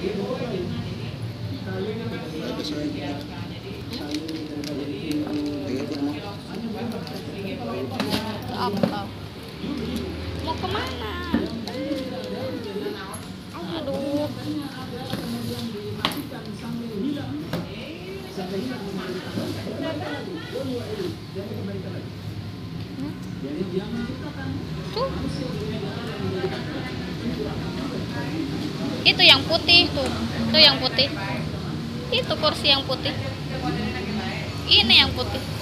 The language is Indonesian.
Apa? Mau kemana? Aduh. Tuh. Itu yang putih tuh. Tuh yang putih. Itu kursi yang putih. Ini yang putih.